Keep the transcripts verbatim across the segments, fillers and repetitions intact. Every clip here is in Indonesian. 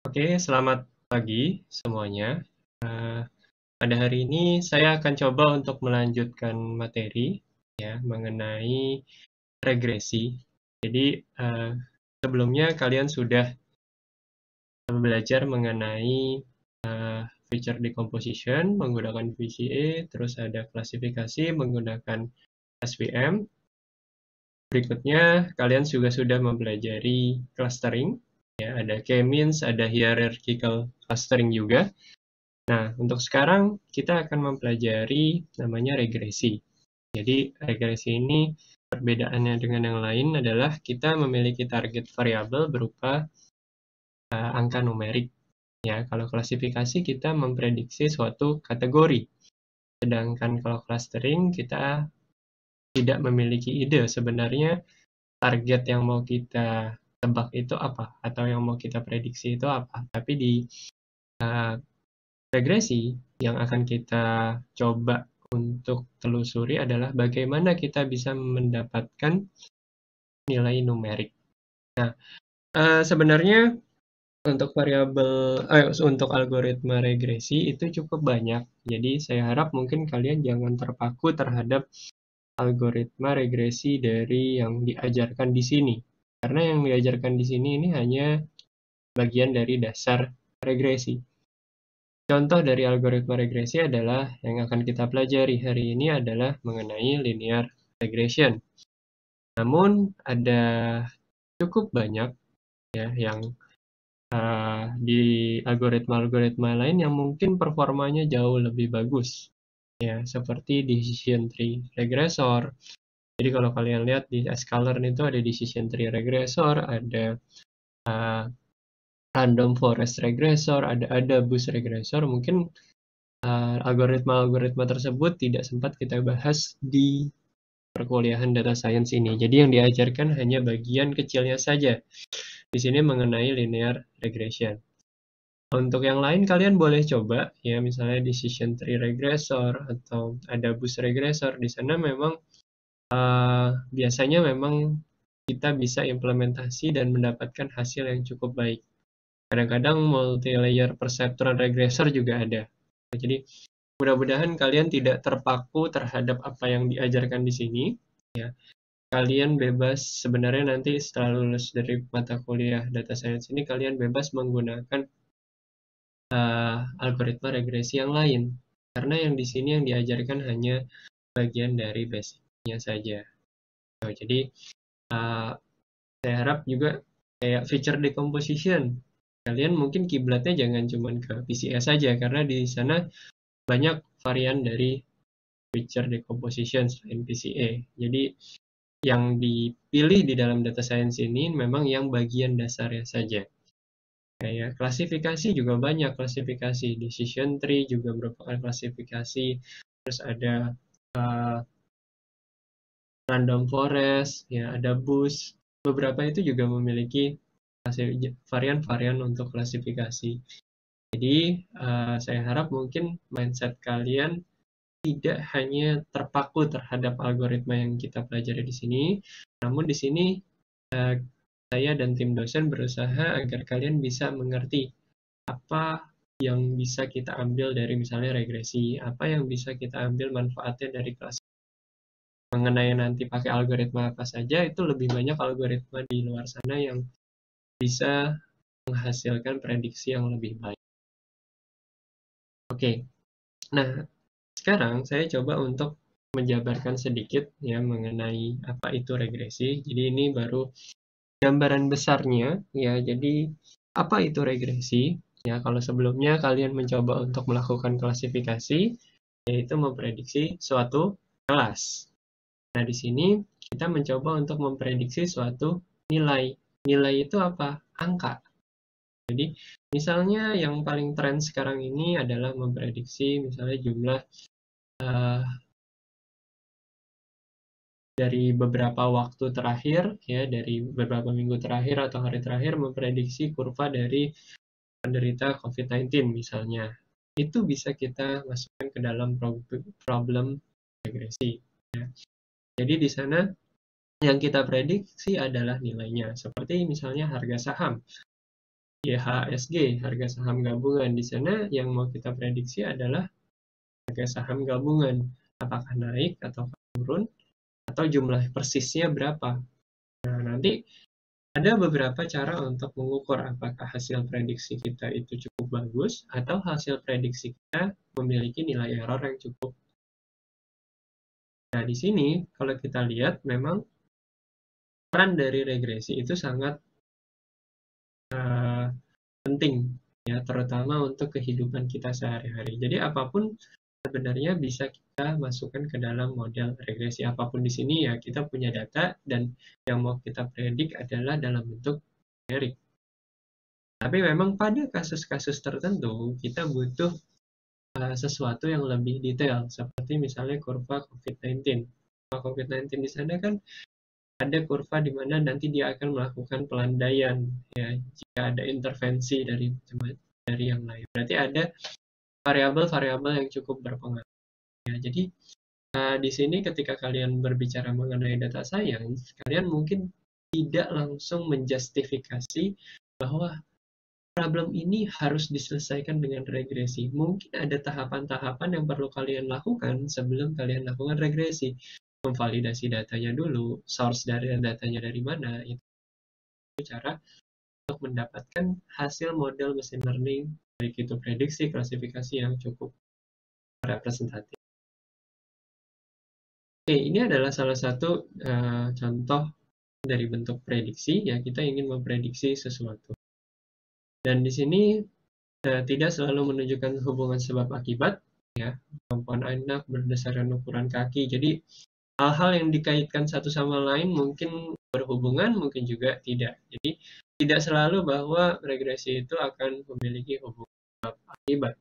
Oke, selamat pagi semuanya. Eh, pada hari ini saya akan coba untuk melanjutkan materi ya mengenai regresi. Jadi eh, sebelumnya kalian sudah belajar mengenai eh, feature decomposition menggunakan V C A, terus ada klasifikasi menggunakan S V M. Berikutnya kalian juga sudah mempelajari clustering, ya ada k-means, ada hierarchical clustering juga. Nah, untuk sekarang kita akan mempelajari namanya regresi. Jadi, regresi ini perbedaannya dengan yang lain adalah kita memiliki target variabel berupa uh, angka numerik. Ya, kalau klasifikasi kita memprediksi suatu kategori. Sedangkan kalau clustering kita tidak memiliki ide sebenarnya target yang mau kita tebak itu apa atau yang mau kita prediksi itu apa. Tapi di uh, regresi yang akan kita coba untuk telusuri adalah bagaimana kita bisa mendapatkan nilai numerik. Nah, uh, sebenarnya untuk variabel, eh, untuk algoritma regresi itu cukup banyak. Jadi saya harap mungkin kalian jangan terpaku terhadap algoritma regresi dari yang diajarkan di sini. Karena yang diajarkan di sini ini hanya bagian dari dasar regresi. Contoh dari algoritma regresi adalah yang akan kita pelajari hari ini adalah mengenai linear regression. Namun ada cukup banyak ya yang uh, di algoritma-algoritma lain yang mungkin performanya jauh lebih bagus. Ya, seperti decision tree regressor. Jadi kalau kalian lihat di sklearn itu ada decision tree regressor, ada uh, random forest regressor, ada ada boost regressor. Mungkin algoritma-algoritma tersebut tidak sempat kita bahas di perkuliahan data science ini. Jadi yang diajarkan hanya bagian kecilnya saja. Di sini mengenai linear regression. Untuk yang lain kalian boleh coba ya, misalnya decision tree regressor atau ada boost regressor. Di sana memang uh, biasanya memang kita bisa implementasi dan mendapatkan hasil yang cukup baik. Kadang-kadang multi-layer perceptron regressor juga ada. Jadi mudah-mudahan kalian tidak terpaku terhadap apa yang diajarkan di sini. Ya, kalian bebas sebenarnya nanti setelah lulus dari mata kuliah data science ini kalian bebas menggunakan uh, algoritma regresi yang lain. Karena yang di sini yang diajarkan hanya bagian dari basicnya saja. So, jadi uh, saya harap juga kayak feature decomposition. Kalian mungkin kiblatnya jangan cuma ke P C A saja karena di sana banyak varian dari feature decomposition selain P C A. Jadi yang dipilih di dalam data science ini memang yang bagian dasarnya saja. Kayak klasifikasi juga banyak klasifikasi, decision tree juga merupakan klasifikasi, terus ada uh, random forest, ya ada boost. Beberapa itu juga memiliki varian-varian untuk klasifikasi. Jadi uh, saya harap mungkin mindset kalian tidak hanya terpaku terhadap algoritma yang kita pelajari di sini, namun di sini uh, saya dan tim dosen berusaha agar kalian bisa mengerti apa yang bisa kita ambil dari misalnya regresi, apa yang bisa kita ambil manfaatnya dari kelas. Mengenai nanti pakai algoritma apa saja, itu lebih banyak algoritma di luar sana yang bisa menghasilkan prediksi yang lebih baik. Oke, nah sekarang saya coba untuk menjabarkan sedikit ya mengenai apa itu regresi. Jadi ini baru gambaran besarnya ya. Jadi apa itu regresi? Ya kalau sebelumnya kalian mencoba untuk melakukan klasifikasi yaitu memprediksi suatu kelas. Nah, di sini kita mencoba untuk memprediksi suatu nilai. Nilai itu apa? Angka. Jadi misalnya yang paling tren sekarang ini adalah memprediksi misalnya jumlah uh, dari beberapa waktu terakhir, ya dari beberapa minggu terakhir atau hari terakhir memprediksi kurva dari penderita covid sembilan belas misalnya. Itu bisa kita masukkan ke dalam problem regresi. Ya. Jadi di sana yang kita prediksi adalah nilainya, seperti misalnya harga saham. I H S G, harga saham gabungan. Di sana yang mau kita prediksi adalah harga saham gabungan, apakah naik atau turun, atau jumlah persisnya berapa. Nah, nanti ada beberapa cara untuk mengukur apakah hasil prediksi kita itu cukup bagus atau hasil prediksi kita memiliki nilai error yang cukup. Nah, di sini kalau kita lihat memang peran dari regresi itu sangat uh, penting ya, terutama untuk kehidupan kita sehari-hari. Jadi apapun sebenarnya bisa kita masukkan ke dalam model regresi. Apapun di sini ya kita punya data dan yang mau kita predik adalah dalam bentuk numerik. Tapi memang pada kasus-kasus tertentu kita butuh uh, sesuatu yang lebih detail, seperti misalnya kurva COVID sembilan belas. Kurva COVID sembilan belas di sana kan ada kurva di mana nanti dia akan melakukan pelandaian ya jika ada intervensi dari dari yang lain. Berarti ada variabel-variabel yang cukup berpengaruh. Ya, jadi uh, di sini ketika kalian berbicara mengenai data science, kalian mungkin tidak langsung menjustifikasi bahwa problem ini harus diselesaikan dengan regresi. Mungkin ada tahapan-tahapan yang perlu kalian lakukan sebelum kalian lakukan regresi. Memvalidasi datanya dulu, source dari datanya dari mana, itu cara untuk mendapatkan hasil model machine learning, baik itu prediksi, klasifikasi yang cukup representatif. Oke, ini adalah salah satu uh, contoh dari bentuk prediksi, ya kita ingin memprediksi sesuatu. Dan di sini uh, tidak selalu menunjukkan hubungan sebab akibat, ya kemampuan anak berdasarkan ukuran kaki. Jadi hal-hal yang dikaitkan satu sama lain mungkin berhubungan, mungkin juga tidak. Jadi tidak selalu bahwa regresi itu akan memiliki hubungan sebab akibat.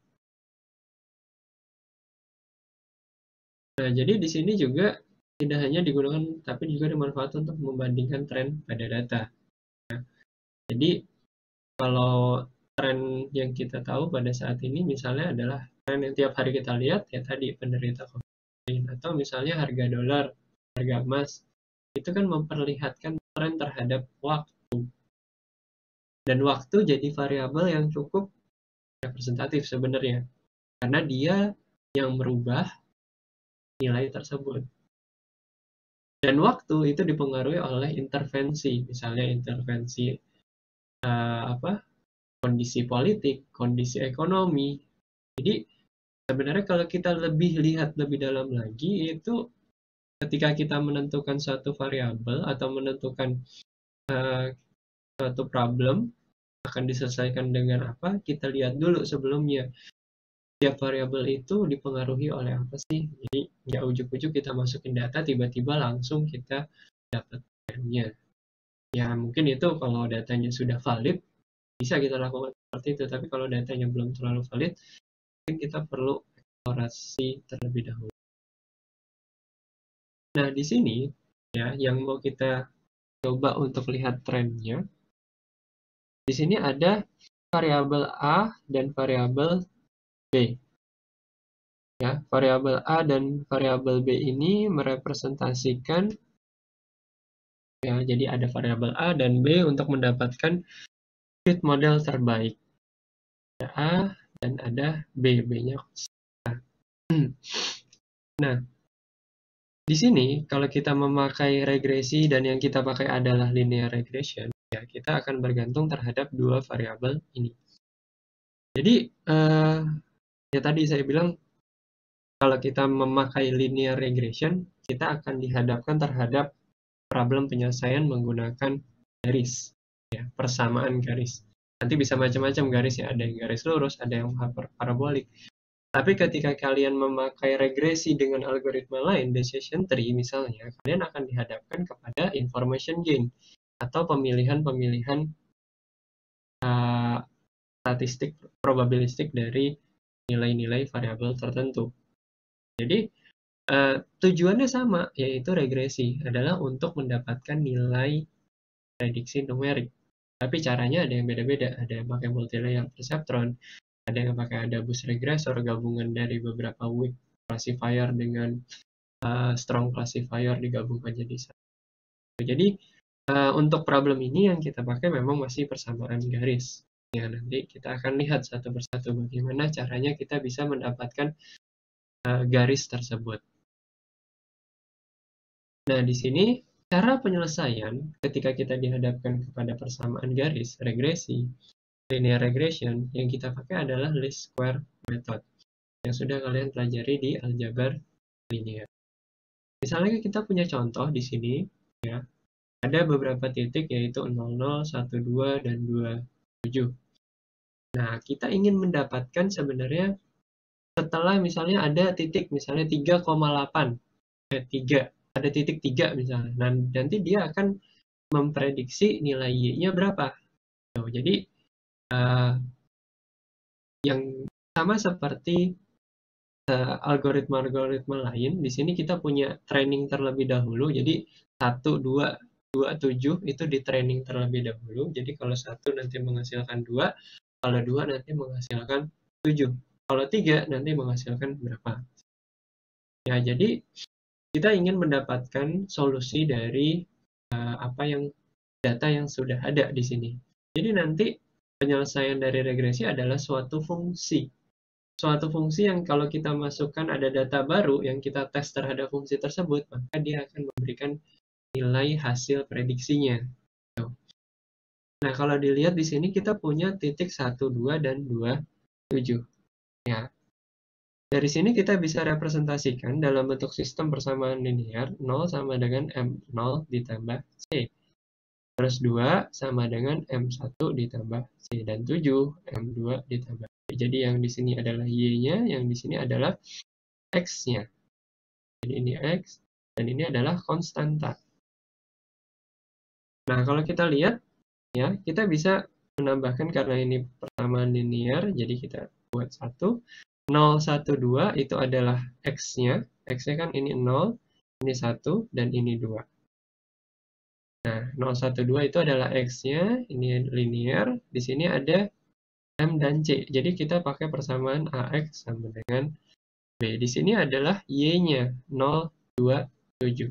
Nah, jadi di sini juga tidak hanya digunakan, tapi juga dimanfaatkan untuk membandingkan tren pada data. Nah, jadi kalau tren yang kita tahu pada saat ini misalnya adalah tren yang tiap hari kita lihat, ya tadi penderita COVID sembilan belas, atau misalnya harga dolar, harga emas, itu kan memperlihatkan tren terhadap waktu. Dan waktu jadi variabel yang cukup representatif sebenarnya, karena dia yang merubah nilai tersebut. Dan waktu itu dipengaruhi oleh intervensi, misalnya intervensi uh, apa, kondisi politik, kondisi ekonomi. Jadi sebenarnya kalau kita lebih lihat lebih dalam lagi, itu ketika kita menentukan suatu variabel atau menentukan uh, suatu problem akan diselesaikan dengan apa, kita lihat dulu sebelumnya setiap variabel itu dipengaruhi oleh apa sih. Jadi nggak ujuk-ujuk kita masukin data tiba-tiba langsung kita dapat trennya. Ya mungkin itu kalau datanya sudah valid bisa kita lakukan seperti itu, tapi kalau datanya belum terlalu valid mungkin kita perlu eksplorasi terlebih dahulu. Nah di sini ya yang mau kita coba untuk lihat trennya, di sini ada variabel A dan variabel B. Ya, variabel A dan variabel B ini merepresentasikan, ya, jadi ada variabel A dan B untuk mendapatkan fit model terbaik. Ada A dan ada B, B-nya A. Nah, di sini kalau kita memakai regresi dan yang kita pakai adalah linear regression, ya kita akan bergantung terhadap dua variabel ini. Jadi, eh, ya tadi saya bilang, kalau kita memakai linear regression, kita akan dihadapkan terhadap problem penyelesaian menggunakan garis, ya, persamaan garis. Nanti bisa macam-macam garisnya, ada yang garis lurus, ada yang parabolik. Tapi ketika kalian memakai regresi dengan algoritma lain, decision tree misalnya, kalian akan dihadapkan kepada information gain atau pemilihan-pemilihan uh, statistik probabilistik dari nilai-nilai variabel tertentu. Jadi uh, tujuannya sama, yaitu regresi adalah untuk mendapatkan nilai prediksi numerik. Tapi caranya ada yang beda-beda, ada yang pakai multilayer perceptron, ada yang pakai AdaBoost regressor, gabungan dari beberapa weak classifier dengan uh, strong classifier digabungkan jadi satu. Jadi uh, untuk problem ini yang kita pakai memang masih persamaan garis. Ya, nanti kita akan lihat satu persatu bagaimana caranya kita bisa mendapatkan uh, garis tersebut. Nah, di sini cara penyelesaian ketika kita dihadapkan kepada persamaan garis, regresi, linear regression, yang kita pakai adalah least square method yang sudah kalian pelajari di aljabar linear. Misalnya kita punya contoh di sini, ya, ada beberapa titik yaitu nol, nol, satu, dua, dan dua, tujuh. Nah, kita ingin mendapatkan sebenarnya setelah misalnya ada titik misalnya tiga koma delapan, eh, tiga, ada titik tiga misalnya. Nah, nanti dia akan memprediksi nilai Y-nya berapa. Tuh, jadi, uh, yang sama seperti algoritma-algoritma lain, di sini kita punya training terlebih dahulu. Jadi satu, dua, dua, tujuh itu di training terlebih dahulu. Jadi kalau satu nanti menghasilkan dua, kalau dua nanti menghasilkan tujuh. Kalau tiga nanti menghasilkan berapa. Ya, jadi kita ingin mendapatkan solusi dari uh, apa yang data yang sudah ada di sini. Jadi nanti penyelesaian dari regresi adalah suatu fungsi. Suatu fungsi yang kalau kita masukkan ada data baru yang kita tes terhadap fungsi tersebut, maka dia akan memberikan nilai hasil prediksinya. Nah, kalau dilihat di sini kita punya titik satu, dua, dan dua, tujuh. Ya. Dari sini kita bisa representasikan dalam bentuk sistem persamaan linear, nol sama dengan M nol ditambah C. Terus dua sama dengan M satu ditambah C, dan tujuh M dua ditambah C. Jadi yang di sini adalah Y-nya, yang di sini adalah X-nya. Jadi ini X, dan ini adalah konstanta. Nah, kalau kita lihat, ya, kita bisa menambahkan karena ini persamaan linear, jadi kita buat satu. nol, satu, dua itu adalah X-nya. X-nya kan ini nol, ini satu, dan ini dua. Nah, nol, satu, dua itu adalah X-nya, ini linear. Di sini ada M dan C. Jadi kita pakai persamaan A X sama dengan B. Di sini adalah Y-nya, nol, dua, tujuh.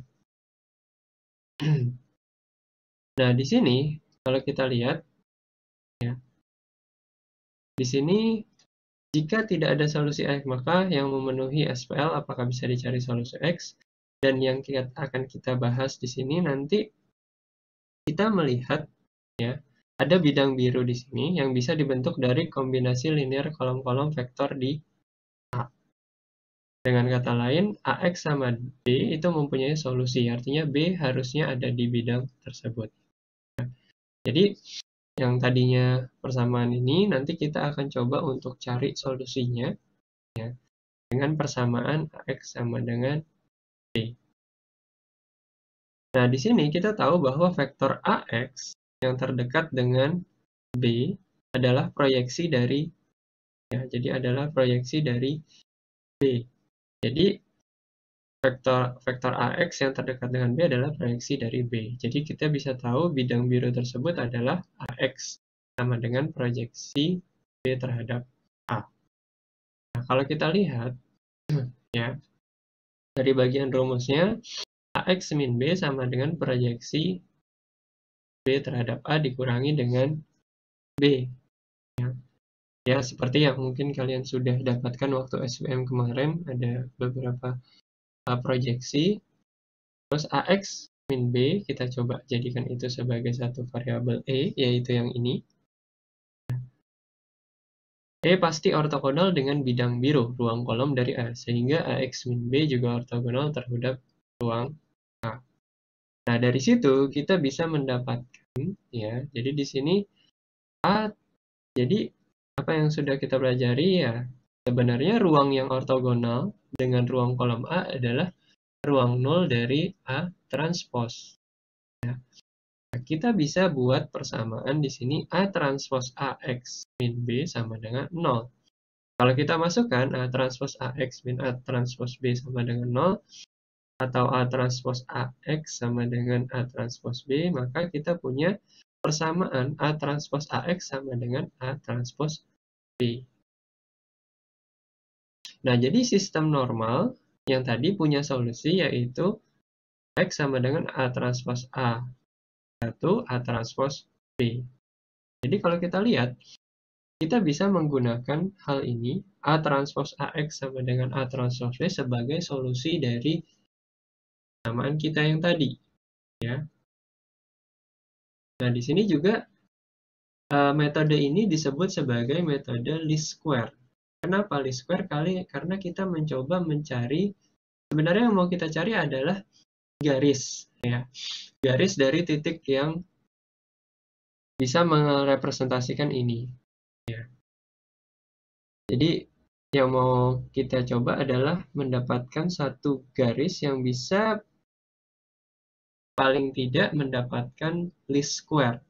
Nah, di sini kalau kita lihat, ya, di sini jika tidak ada solusi X, maka yang memenuhi S P L apakah bisa dicari solusi X? Dan yang kita, akan kita bahas di sini nanti kita melihat, ya, ada bidang biru di sini yang bisa dibentuk dari kombinasi linear kolom-kolom vektor di A. Dengan kata lain, A X sama B itu mempunyai solusi, artinya B harusnya ada di bidang tersebut. Jadi, yang tadinya persamaan ini, nanti kita akan coba untuk cari solusinya, ya, dengan persamaan A X sama dengan B. Nah, di sini kita tahu bahwa vektor A X yang terdekat dengan B adalah proyeksi dari, ya, jadi adalah proyeksi dari B. Jadi, vektor vektor A X yang terdekat dengan B adalah proyeksi dari B. Jadi, kita bisa tahu bidang biru tersebut adalah A X sama dengan proyeksi B terhadap A. Nah, kalau kita lihat, ya, dari bagian rumusnya, A X min B sama dengan proyeksi B terhadap A dikurangi dengan B. Ya, ya, seperti yang mungkin kalian sudah dapatkan waktu S B M kemarin, ada beberapa uh, proyeksi. Terus A X min B, kita coba jadikan itu sebagai satu variabel E, yaitu yang ini. E pasti ortogonal dengan bidang biru, ruang kolom dari A, sehingga A X min B juga ortogonal terhadap ruang A. Nah, dari situ kita bisa mendapatkan, ya, jadi di sini A, jadi apa yang sudah kita pelajari, ya, sebenarnya ruang yang ortogonal dengan ruang kolom A adalah ruang nol dari A transpos. Ya. Nah, kita bisa buat persamaan di sini A transpos A X min B sama dengan nol. Kalau kita masukkan A transpos A X min A transpos B sama dengan nol, atau A transpos A X sama dengan A transpos B, maka kita punya persamaan A transpos A X sama dengan A transpos B. Nah, jadi sistem normal yang tadi punya solusi yaitu X sama dengan A transpos A satu, A transpos B. Jadi kalau kita lihat, kita bisa menggunakan hal ini, A transpose A X sama dengan A transpose B sebagai solusi dari persamaan kita yang tadi, ya. Nah, di sini juga uh, metode ini disebut sebagai metode least square. Kenapa least square? Kali karena kita mencoba mencari, sebenarnya yang mau kita cari adalah garis, ya. Garis dari titik yang bisa merepresentasikan ini, ya. Jadi yang mau kita coba adalah mendapatkan satu garis yang bisa paling tidak mendapatkan least square.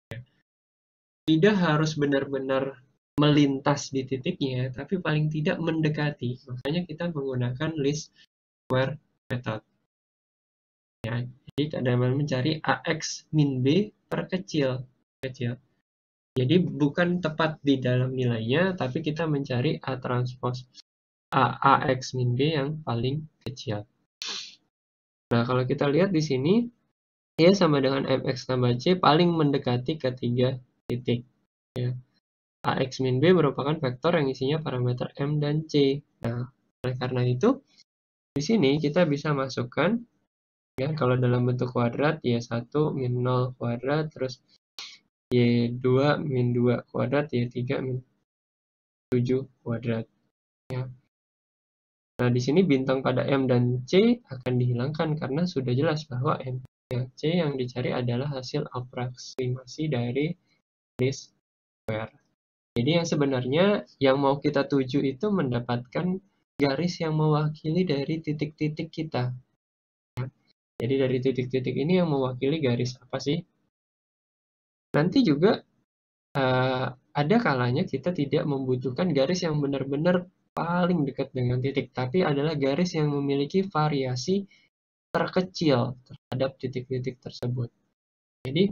Tidak harus benar-benar melintas di titiknya, tapi paling tidak mendekati. Makanya kita menggunakan least square method. Ya, jadi kadang mencari A X min B perkecil. Kecil. Jadi bukan tepat di dalam nilainya, tapi kita mencari A transpose A, AX min B yang paling kecil. Nah, kalau kita lihat di sini, Y sama dengan M X tambah C paling mendekati ketiga titik. Ya. A X min B merupakan vektor yang isinya parameter M dan C. Nah, oleh karena itu, di sini kita bisa masukkan, ya, kalau dalam bentuk kuadrat, Y satu min nol kuadrat, terus Y dua min dua kuadrat, Y tiga min tujuh kuadrat. Ya. Nah, di sini bintang pada M dan C akan dihilangkan karena sudah jelas bahwa M dan C yang dicari adalah hasil aproksimasi dari least square. Jadi yang sebenarnya yang mau kita tuju itu mendapatkan garis yang mewakili dari titik-titik kita. Ya. Jadi dari titik-titik ini yang mewakili garis apa sih? Nanti juga uh, ada kalanya kita tidak membutuhkan garis yang benar-benar paling dekat dengan titik, tapi adalah garis yang memiliki variasi terkecil terhadap titik-titik tersebut. Jadi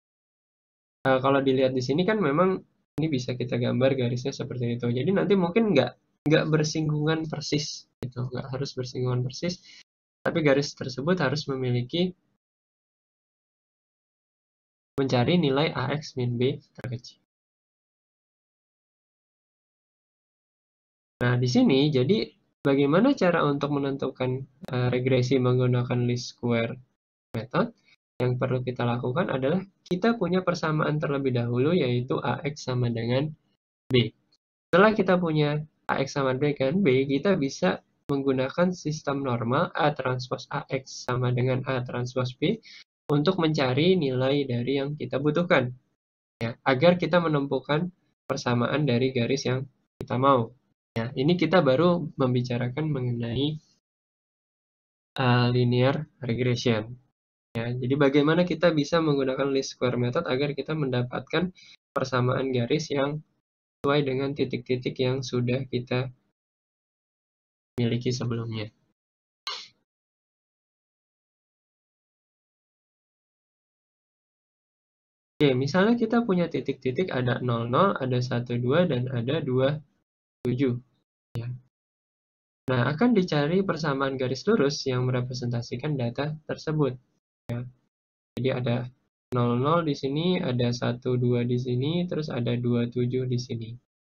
uh, kalau dilihat di sini kan memang ini bisa kita gambar garisnya seperti itu. Jadi nanti mungkin nggak nggak bersinggungan persis, gitu, nggak harus bersinggungan persis, tapi garis tersebut harus memiliki mencari nilai A X min B terkecil. Nah, di sini jadi bagaimana cara untuk menentukan uh, regresi menggunakan least square method? Yang perlu kita lakukan adalah kita punya persamaan terlebih dahulu, yaitu A X sama dengan B. Setelah kita punya A X sama dengan B, kita bisa menggunakan sistem normal A transpose A X sama dengan A transpose B untuk mencari nilai dari yang kita butuhkan, ya, agar kita menemukan persamaan dari garis yang kita mau. Ya, ini kita baru membicarakan mengenai uh, linear regression. Ya, jadi bagaimana kita bisa menggunakan least square method agar kita mendapatkan persamaan garis yang sesuai dengan titik-titik yang sudah kita miliki sebelumnya. Oke, misalnya kita punya titik-titik ada nol nol, ada satu dua, dan ada dua tujuh. Ya. Nah, akan dicari persamaan garis lurus yang merepresentasikan data tersebut. Ya. Jadi ada nol nol di sini, ada satu dua di sini, terus ada dua tujuh di sini.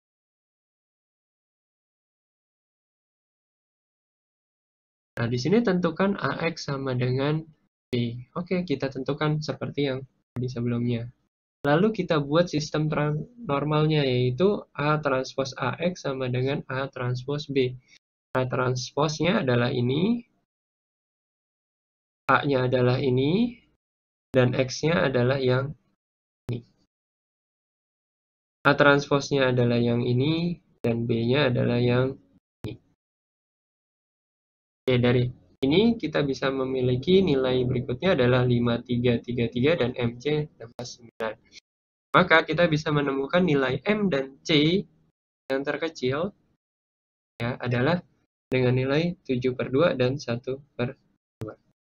Nah, di sini tentukan A X sama dengan B. Oke, kita tentukan seperti yang di sebelumnya. Lalu kita buat sistem normalnya, yaitu A transpose A X sama dengan A transpose B. A transpose-nya adalah ini, A-nya adalah ini, dan X-nya adalah yang ini. A transpose-nya adalah yang ini, dan B-nya adalah yang ini. Oke, dari ini kita bisa memiliki nilai berikutnya adalah lima tiga tiga tiga dan M C enam belas sembilan. Maka kita bisa menemukan nilai M dan C yang terkecil, ya, adalah dengan nilai tujuh per dua dan satu per dua.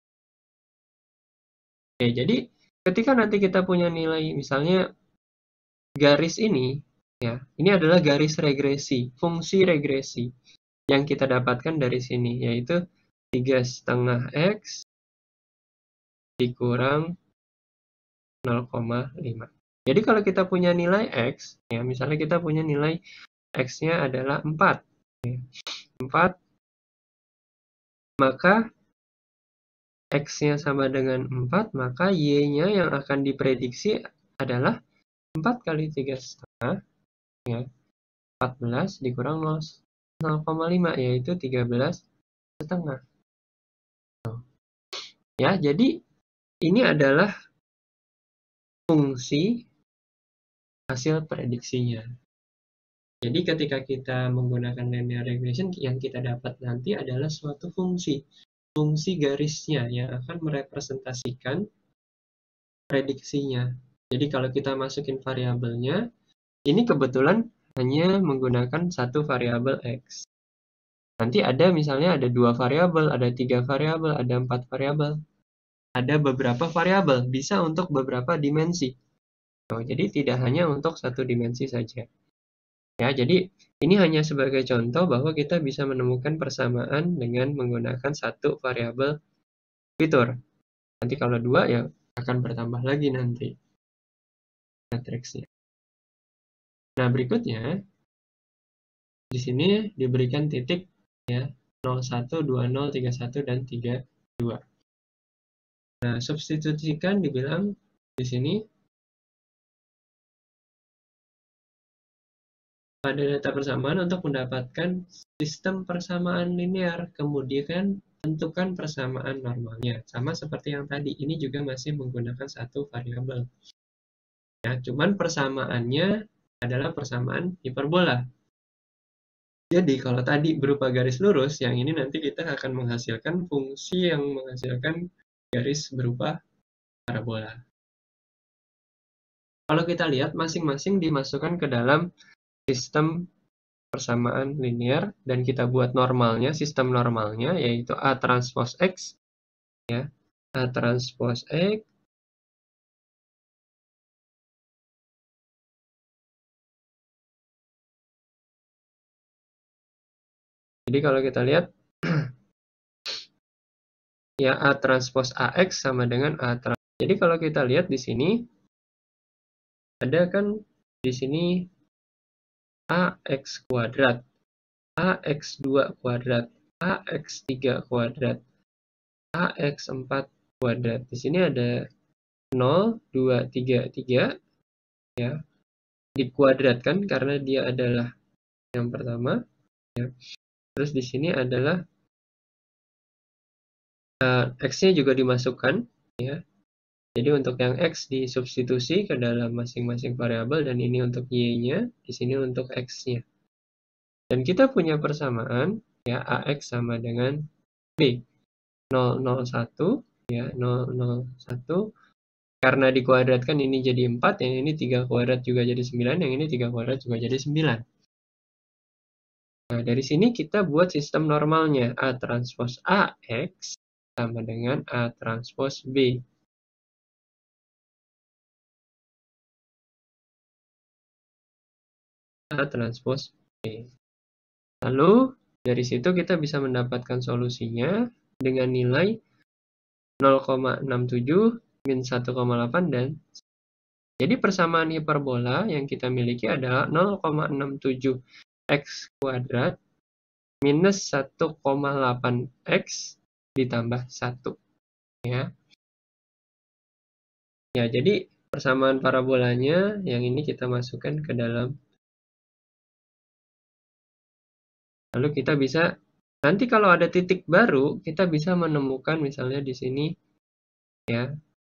Oke, jadi ketika nanti kita punya nilai, misalnya garis ini, ya, ini adalah garis regresi, fungsi regresi yang kita dapatkan dari sini, yaitu tiga setengah X dikurang nol koma lima. Jadi kalau kita punya nilai X, ya misalnya kita punya nilai X-nya adalah empat. empat, maka X-nya sama dengan empat, maka Y-nya yang akan diprediksi adalah empat kali tiga setengah, ya, empat belas dikurang nol koma lima, yaitu tiga belas setengah. Ya, jadi ini adalah fungsi hasil prediksinya. Jadi ketika kita menggunakan linear regression, yang kita dapat nanti adalah suatu fungsi. Fungsi garisnya yang akan merepresentasikan prediksinya. Jadi kalau kita masukin variabelnya, ini kebetulan hanya menggunakan satu variabel X. Nanti ada misalnya ada dua variabel, ada tiga variabel, ada empat variabel. Ada beberapa variabel, bisa untuk beberapa dimensi. Oh, jadi tidak hanya untuk satu dimensi saja. Ya, jadi ini hanya sebagai contoh bahwa kita bisa menemukan persamaan dengan menggunakan satu variabel fitur. Nanti kalau dua ya akan bertambah lagi nanti matriksnya. Nah, berikutnya di sini diberikan titik ya nol satu, dua nol, tiga satu dan tiga dua. Nah, substitusikan dibilang di sini pada data persamaan untuk mendapatkan sistem persamaan linear, kemudian tentukan persamaan normalnya. Sama seperti yang tadi, ini juga masih menggunakan satu variabel. Ya, cuman persamaannya adalah persamaan hiperbola. Jadi kalau tadi berupa garis lurus, yang ini nanti kita akan menghasilkan fungsi yang menghasilkan garis berupa parabola. Kalau kita lihat, masing-masing dimasukkan ke dalam sistem persamaan linear dan kita buat normalnya, sistem normalnya yaitu A transpose X, ya, A transpose X jadi kalau kita lihat ya A transpose A X sama dengan A transpose. Jadi kalau kita lihat di sini ada kan di sini A X kuadrat, A X dua kuadrat, A X tiga kuadrat, A X empat kuadrat. Di sini ada nol, dua, tiga, tiga, ya, dikuadratkan karena dia adalah yang pertama, ya. Terus di sini adalah uh, X-nya juga dimasukkan, ya. Jadi untuk yang X disubstitusi ke dalam masing-masing variabel dan ini untuk Y-nya, di sini untuk X-nya. Dan kita punya persamaan, ya, A X sama dengan B. nol, nol, satu, ya, nol, nol, satu. Karena dikuadratkan ini jadi empat, yang ini tiga kuadrat juga jadi sembilan, yang ini tiga kuadrat juga jadi sembilan. Nah, dari sini kita buat sistem normalnya. A transpose A X sama dengan A transpose B. A transpose B. Lalu, dari situ kita bisa mendapatkan solusinya dengan nilai nol koma enam tujuh, min satu koma delapan, dan jadi persamaan hiperbola yang kita miliki adalah nol koma enam tujuh X kuadrat minus satu koma delapan X ditambah satu. Ya. Ya, jadi persamaan parabolanya yang ini kita masukkan ke dalam. Lalu kita bisa, nanti kalau ada titik baru, kita bisa menemukan misalnya di sini, ya,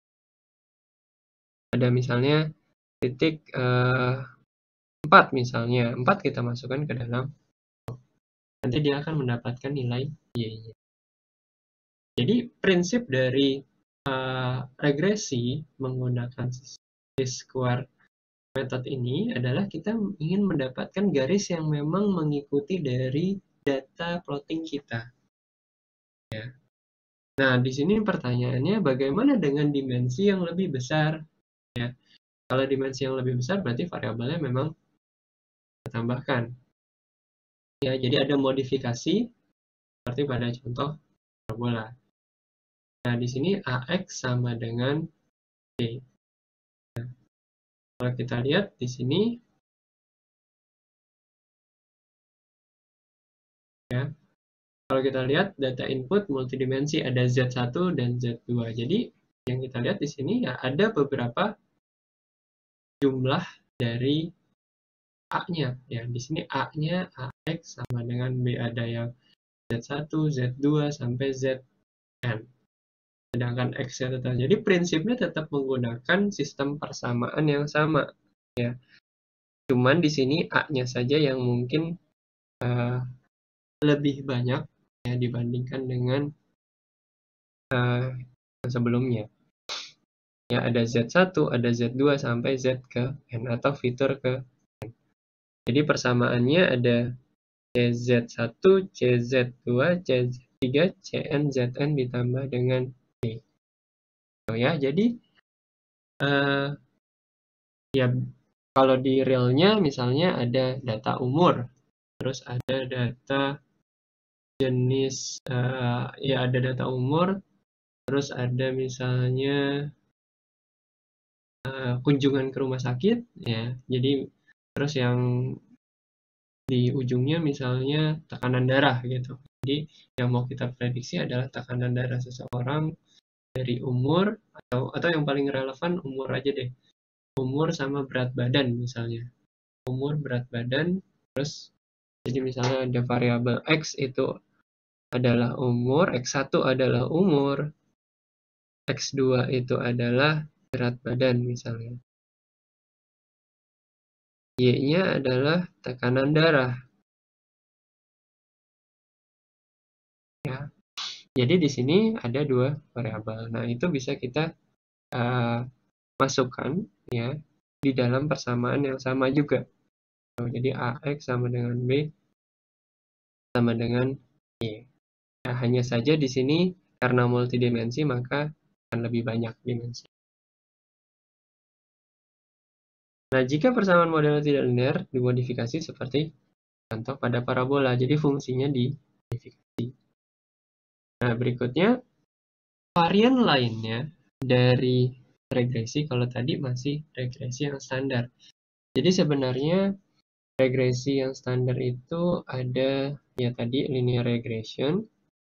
ada misalnya titik eh, empat misalnya, empat kita masukkan ke dalam, nanti dia akan mendapatkan nilai Y-nya. Jadi prinsip dari uh, regresi menggunakan least-square method ini adalah kita ingin mendapatkan garis yang memang mengikuti dari data plotting kita. Ya. Nah, di sini pertanyaannya bagaimana dengan dimensi yang lebih besar? Ya. Kalau dimensi yang lebih besar berarti variabelnya memang ditambahkan. Ya, jadi ada modifikasi seperti pada contoh parabola. Nah, di sini A X sama dengan B. Kalau kita lihat di sini, ya, kalau kita lihat data input multidimensi ada Z satu dan Z dua. Jadi yang kita lihat di sini ya ada beberapa jumlah dari A-nya. Ya, di sini A-nya A X sama dengan B, ada yang Z satu, Z dua sampai Z N. Sedangkan X-nya tetap. Jadi prinsipnya tetap menggunakan sistem persamaan yang sama, ya. Cuman di sini A-nya saja yang mungkin uh, lebih banyak ya dibandingkan dengan uh, sebelumnya. Ya, ada Z satu, ada Z dua sampai Z ke N atau fitur ke N. Jadi persamaannya ada C Z satu, C Z dua, C Z tiga, C N, Z N ditambah dengan D. So, ya, jadi uh, ya kalau di realnya misalnya ada data umur, terus ada data jenis, uh, ya ada data umur, terus ada misalnya uh, kunjungan ke rumah sakit, ya. Jadi terus yang di ujungnya misalnya tekanan darah gitu. Jadi yang mau kita prediksi adalah tekanan darah seseorang dari umur atau atau yang paling relevan umur aja deh. Umur sama berat badan misalnya. Umur, berat badan, terus jadi misalnya ada variabel X itu adalah umur, X satu adalah umur, X dua itu adalah berat badan misalnya. Y-nya adalah tekanan darah. Ya. Jadi di sini ada dua variabel. Nah, itu bisa kita uh, masukkan ya di dalam persamaan yang sama juga. Jadi A X sama dengan B sama dengan Y. Nah, hanya saja di sini karena multidimensi maka akan lebih banyak dimensi. Nah, jika persamaan model tidak linear dimodifikasi seperti contoh pada parabola, jadi fungsinya dimodifikasi. Nah, berikutnya varian lainnya dari regresi, kalau tadi masih regresi yang standar. Jadi sebenarnya regresi yang standar itu ada ya tadi linear regression,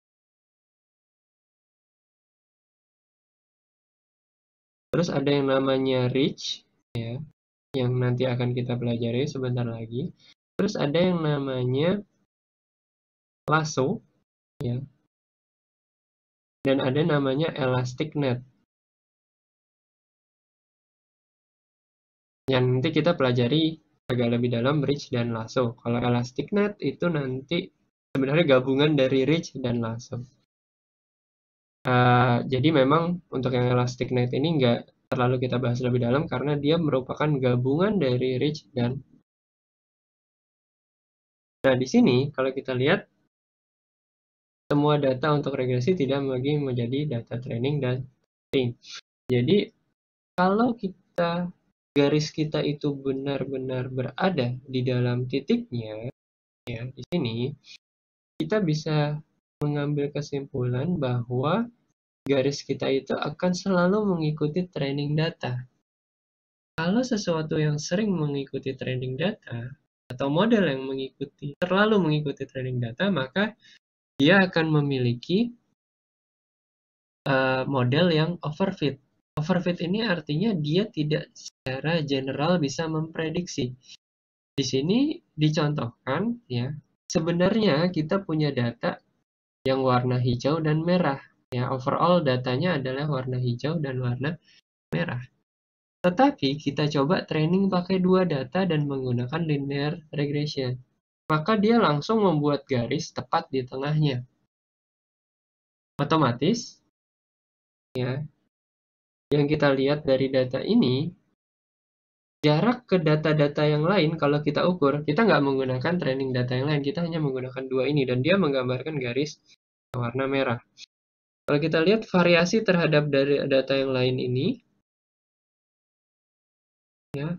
terus ada yang namanya ridge ya, yang nanti akan kita pelajari sebentar lagi. Terus ada yang namanya lasso ya, dan ada namanya elastic net. Yang nanti kita pelajari agak lebih dalam ridge dan lasso. Kalau elastic net itu nanti sebenarnya gabungan dari ridge dan lasso. Uh, jadi memang untuk yang elastic net ini nggak terlalu kita bahas lebih dalam karena dia merupakan gabungan dari ridge dan. Nah, di sini kalau kita lihat semua data untuk regresi tidak lagi menjadi data training dan testing. Jadi kalau kita garis kita itu benar-benar berada di dalam titiknya, ya di sini kita bisa mengambil kesimpulan bahwa garis kita itu akan selalu mengikuti training data. Kalau sesuatu yang sering mengikuti training data atau model yang mengikuti terlalu mengikuti training data, maka dia akan memiliki uh, model yang overfit. Overfit ini artinya dia tidak secara general bisa memprediksi. Di sini dicontohkan ya, sebenarnya kita punya data yang warna hijau dan merah. Ya, overall datanya adalah warna hijau dan warna merah. Tetapi kita coba training pakai dua data dan menggunakan linear regression. Maka dia langsung membuat garis tepat di tengahnya. Otomatis ya, yang kita lihat dari data ini, jarak ke data-data yang lain kalau kita ukur, kita nggak menggunakan training data yang lain, kita hanya menggunakan dua ini dan dia menggambarkan garis warna merah. Kalau kita lihat variasi terhadap dari data yang lain ini, ya,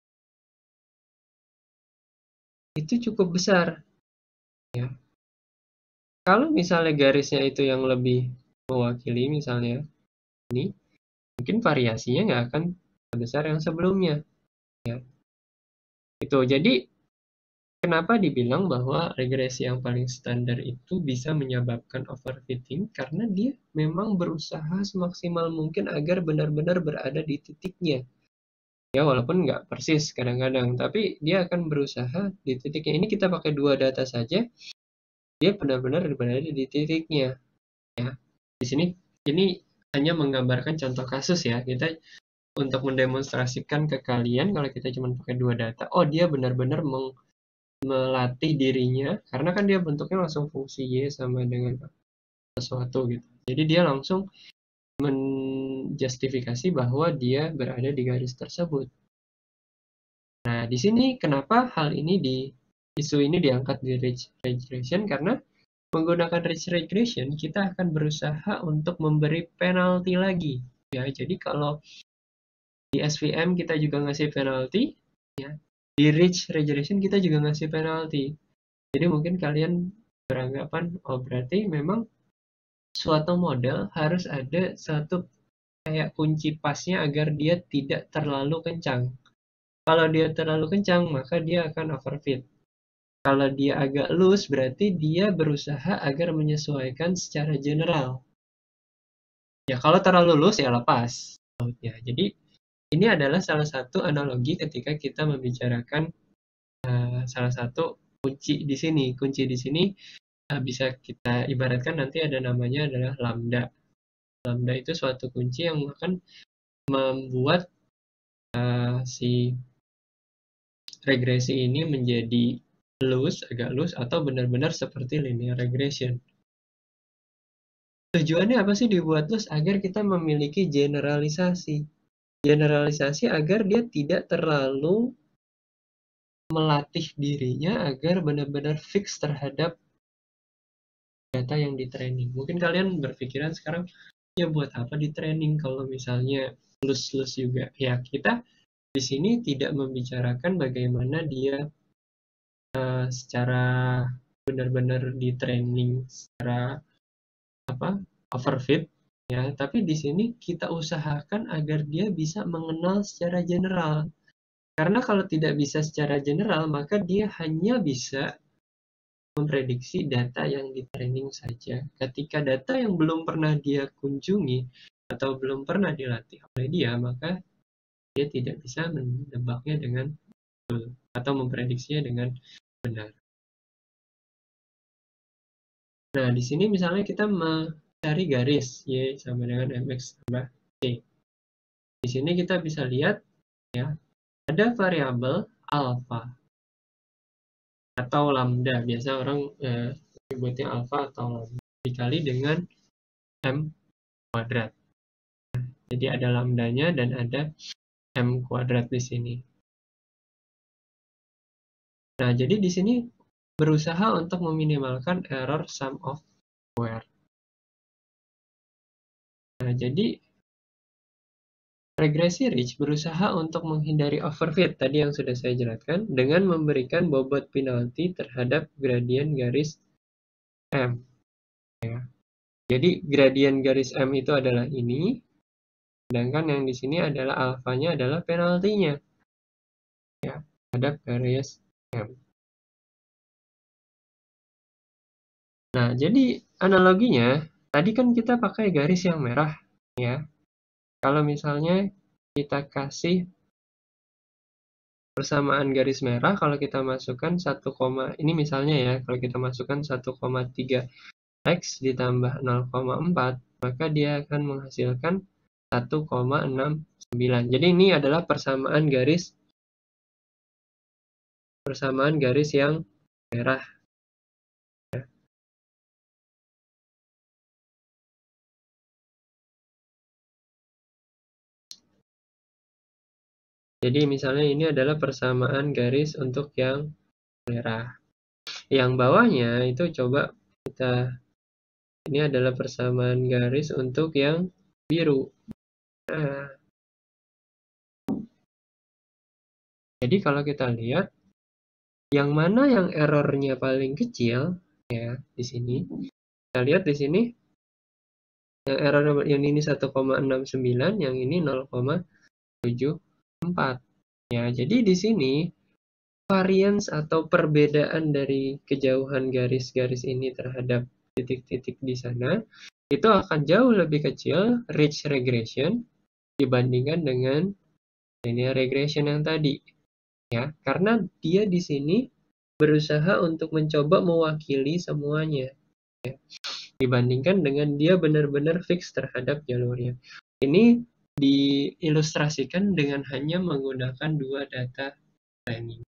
itu cukup besar. Ya. Kalau misalnya garisnya itu yang lebih mewakili, misalnya ini, mungkin variasinya nggak akan sebesar yang sebelumnya. Ya. Itu. Jadi kenapa dibilang bahwa regresi yang paling standar itu bisa menyebabkan overfitting? Karena dia memang berusaha semaksimal mungkin agar benar-benar berada di titiknya. Ya, walaupun nggak persis kadang-kadang, tapi dia akan berusaha di titiknya. Ini kita pakai dua data saja, dia benar-benar berada di titiknya. Ya, di sini ini hanya menggambarkan contoh kasus ya. Kita untuk mendemonstrasikan ke kalian kalau kita cuma pakai dua data, oh dia benar-benar meng melatih dirinya, karena kan dia bentuknya langsung fungsi Y sama dengan sesuatu gitu. Jadi dia langsung menjustifikasi bahwa dia berada di garis tersebut. Nah, di sini kenapa hal ini di isu ini diangkat di ridge regression? Karena menggunakan ridge regression kita akan berusaha untuk memberi penalti lagi. Ya, jadi kalau di S V M kita juga ngasih penalti, ya, di ridge regression kita juga ngasih penalti. Jadi mungkin kalian beranggapan, oh berarti memang suatu model harus ada satu kayak kunci pasnya agar dia tidak terlalu kencang. Kalau dia terlalu kencang, maka dia akan overfit. Kalau dia agak loose, berarti dia berusaha agar menyesuaikan secara general. Ya, kalau terlalu loose, ya lepas. Ya, jadi ini adalah salah satu analogi ketika kita membicarakan uh, salah satu kunci di sini. Kunci di sini uh, bisa kita ibaratkan nanti ada namanya adalah lambda. Lambda itu suatu kunci yang akan membuat uh, si regresi ini menjadi loose, agak loose, atau benar-benar seperti linear regression. Tujuannya apa sih dibuat loose? Agar kita memiliki generalisasi. Generalisasi agar dia tidak terlalu melatih dirinya agar benar-benar fix terhadap data yang di training. Mungkin kalian berpikiran sekarang, ya buat apa di training kalau misalnya loose-loose juga. Ya, kita di sini tidak membicarakan bagaimana dia uh, secara benar-benar di training secara apa overfit ya, tapi di sini kita usahakan agar dia bisa mengenal secara general. Karena kalau tidak bisa secara general, maka dia hanya bisa memprediksi data yang di training saja. Ketika data yang belum pernah dia kunjungi atau belum pernah dilatih oleh dia, maka dia tidak bisa menebaknya dengan betul atau memprediksinya dengan benar. Nah, di sini misalnya kita mencari garis Y sama dengan mx tambah C. Di sini kita bisa lihat ya, ada variabel alpha atau lambda. Biasa orang eh, menyebutnya alpha atau lambda dikali dengan m kuadrat. Jadi ada lambdanya dan ada m kuadrat di sini. Nah, jadi di sini berusaha untuk meminimalkan error sum of square. Nah, jadi regresi ridge berusaha untuk menghindari overfit tadi yang sudah saya jelaskan dengan memberikan bobot penalti terhadap gradien garis M. Ya. Jadi gradien garis M itu adalah ini, sedangkan yang di sini adalah alfanya adalah penaltinya ya, terhadap garis M. Nah, jadi analoginya tadi kan kita pakai garis yang merah ya. Kalau misalnya kita kasih persamaan garis merah, kalau kita masukkan satu, ini misalnya ya, kalau kita masukkan satu koma tiga X ditambah nol koma empat, maka dia akan menghasilkan satu koma enam sembilan. Jadi ini adalah persamaan garis persamaan garis yang merah. Jadi misalnya ini adalah persamaan garis untuk yang merah. Yang bawahnya itu coba kita, ini adalah persamaan garis untuk yang biru. Nah, jadi kalau kita lihat yang mana yang errornya paling kecil ya di sini. Kita lihat di sini yang error yang ini satu koma enam sembilan, yang ini nol koma tujuh empat. Ya, jadi di sini variance atau perbedaan dari kejauhan garis-garis ini terhadap titik-titik di sana itu akan jauh lebih kecil ridge regression dibandingkan dengan linear regression yang tadi, ya, karena dia di sini berusaha untuk mencoba mewakili semuanya, ya, dibandingkan dengan dia benar-benar fix terhadap jalurnya. Ini diilustrasikan dengan hanya menggunakan dua data training.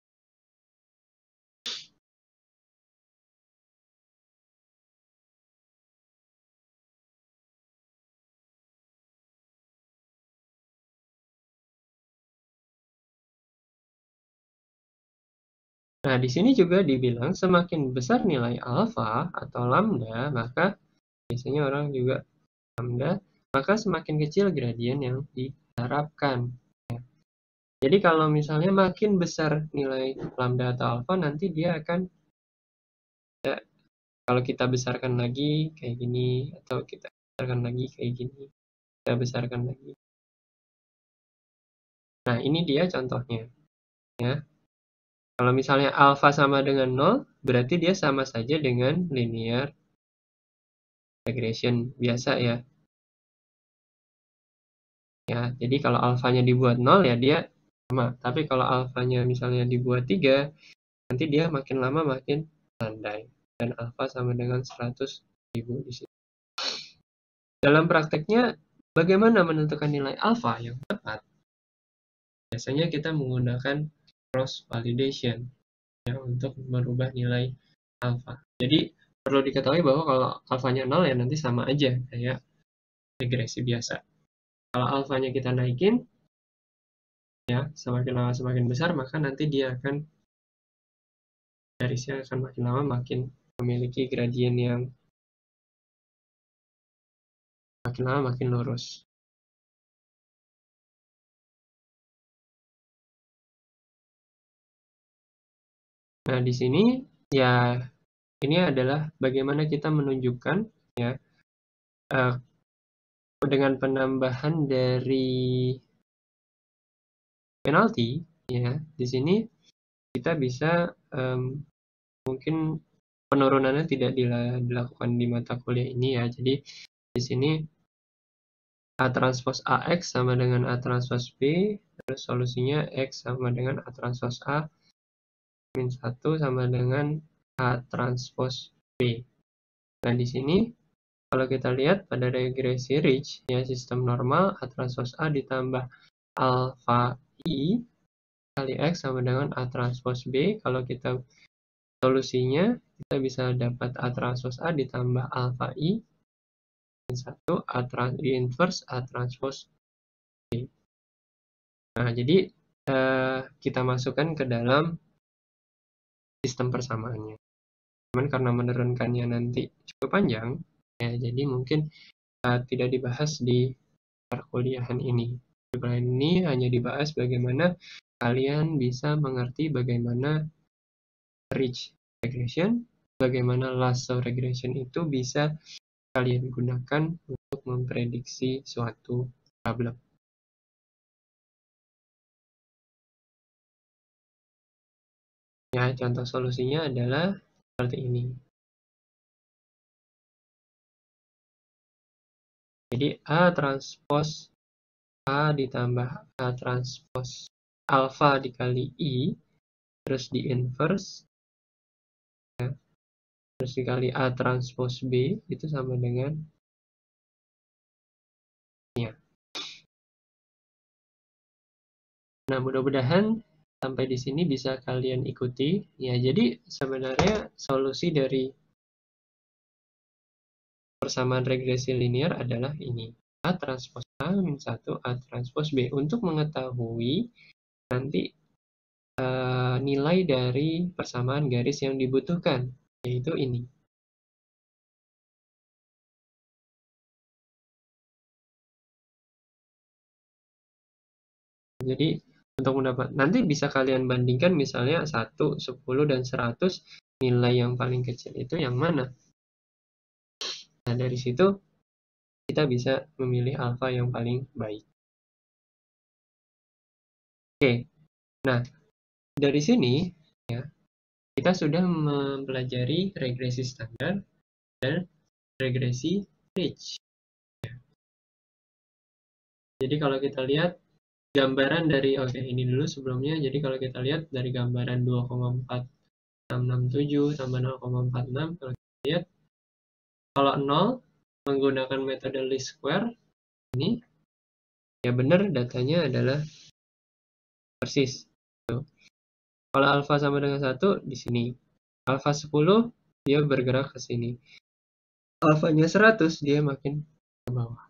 Nah, di sini juga dibilang semakin besar nilai alfa atau lambda, maka biasanya orang juga lambda, maka semakin kecil gradien yang diharapkan. Jadi kalau misalnya makin besar nilai lambda atau alfa, nanti dia akan, ya, kalau kita besarkan lagi kayak gini, atau kita besarkan lagi kayak gini, kita besarkan lagi. Nah, ini dia contohnya, ya. Kalau misalnya alfa sama dengan nol, berarti dia sama saja dengan linear regression biasa, ya. Ya, jadi kalau alfanya dibuat nol, ya dia sama. Tapi kalau alfanya misalnya dibuat tiga, nanti dia makin lama makin landai. Dan alfa sama dengan seratus ribu di sini. Dalam prakteknya, bagaimana menentukan nilai alfa yang tepat? Biasanya kita menggunakan cross validation, ya, untuk merubah nilai alfa. Jadi perlu diketahui bahwa kalau alfanya nol, ya nanti sama aja kayak regresi biasa. Kalau alfanya kita naikin, ya, semakin lama semakin besar, maka nanti dia akan, garisnya akan makin lama makin memiliki gradien yang makin lama makin lurus. Nah, di sini ya ini adalah bagaimana kita menunjukkan, ya, uh, dengan penambahan dari penalti, ya, di sini kita bisa um, mungkin penurunannya tidak dilakukan di mata kuliah ini, ya. Jadi di sini A transpos A X sama dengan A transpos B, terus solusinya X sama dengan A transpos A min satu sama dengan A transpos B. Nah, di sini kalau kita lihat pada regresi ridge, ya, sistem normal A transpos A ditambah alfa I kali X sama dengan A transpos B. Kalau kita solusinya, kita bisa dapat A transpos A ditambah alfa I min satu A trans inverse A transpos B. Nah, jadi eh, kita masukkan ke dalam sistem persamaannya. Cuman karena menurunkannya nanti cukup panjang, ya, jadi mungkin uh, tidak dibahas di perkuliahan ini. Perkuliahan ini hanya dibahas bagaimana kalian bisa mengerti bagaimana ridge regression, bagaimana lasso regression itu bisa kalian gunakan untuk memprediksi suatu problem. Ya, contoh solusinya adalah seperti ini. Jadi A transpos A ditambah A transpos alfa dikali I, terus di inverse, ya, terus dikali A transpos B, itu sama dengan ya. Nah, mudah-mudahan sampai di sini bisa kalian ikuti. Ya, jadi sebenarnya solusi dari persamaan regresi linear adalah ini. A transpos A min satu A transpos B. Untuk mengetahui nanti uh, nilai dari persamaan garis yang dibutuhkan, yaitu ini. Jadi untuk mendapat, nanti bisa kalian bandingkan misalnya satu, sepuluh, dan seratus, nilai yang paling kecil itu yang mana. Nah, dari situ kita bisa memilih alfa yang paling baik. Oke, Nah, dari sini ya, kita sudah mempelajari regresi standar dan regresi ridge. Jadi kalau kita lihat gambaran dari, oke okay, ini dulu sebelumnya, jadi kalau kita lihat dari gambaran dua koma empat enam enam tujuh tambah nol koma empat enam, kalau kita lihat, kalau nol menggunakan metode least square, ini, ya benar datanya adalah persis. Tuh. Kalau alfa sama dengan satu, di sini. Alfa sepuluh, dia bergerak ke sini. Alfanya seratus, dia makin ke bawah.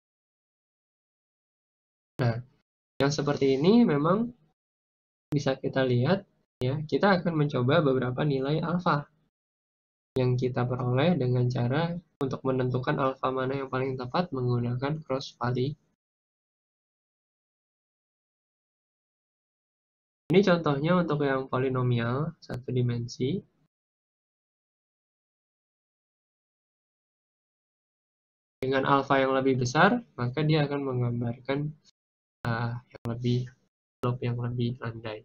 Nah, yang seperti ini memang bisa kita lihat, ya, kita akan mencoba beberapa nilai alfa yang kita peroleh dengan cara untuk menentukan alfa mana yang paling tepat menggunakan cross validation. Ini contohnya untuk yang polinomial satu dimensi. Dengan alfa yang lebih besar, maka dia akan menggambarkan uh, yang lebih slope yang lebih landai.